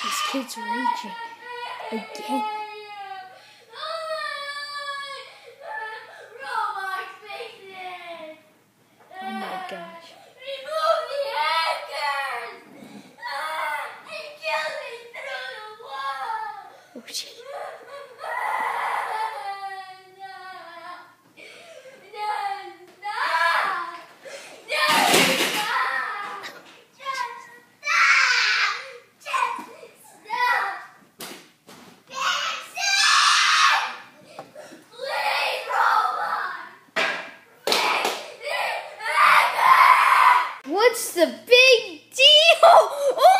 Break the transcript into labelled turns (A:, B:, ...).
A: This kid's raging again. Oh my gosh.
B: Remove the anchors! He killed me through the wall!
A: Oh shit. What's the big deal? Oh!